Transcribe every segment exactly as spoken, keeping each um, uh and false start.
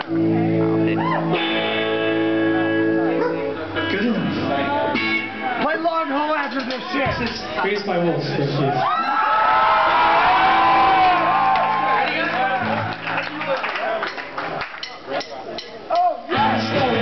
Good enough. Play long haul after this shit. Here's my wolf. Oh, yes!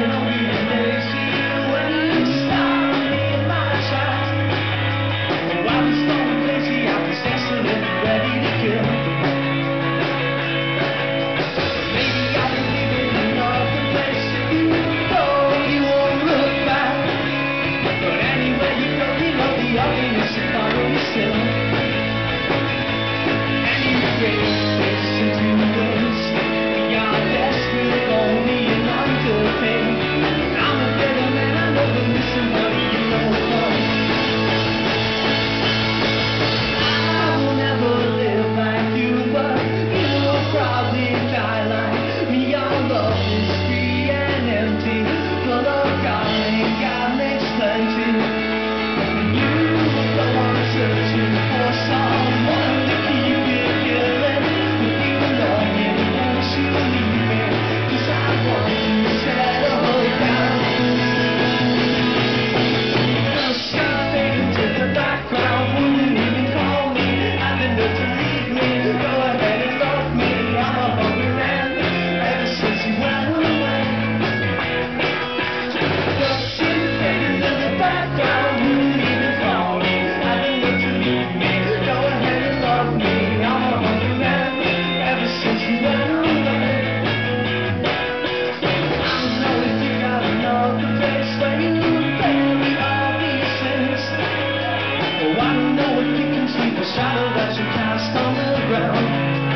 Shadow that you cast on the ground.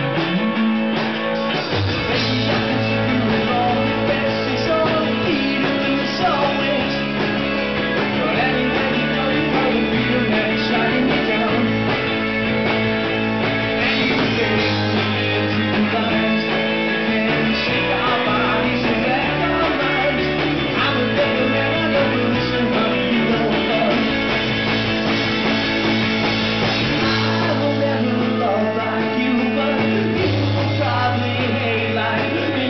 Baby, I can see through it all. The best is all the key to lose always. But anywhere you go, you know the freedom that is shutting you down. And you say we live two lives. We can shake our bodies and wreck our minds. I'm a better man, I never listen, honey, you know fun.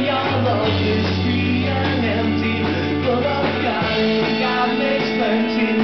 Plenty.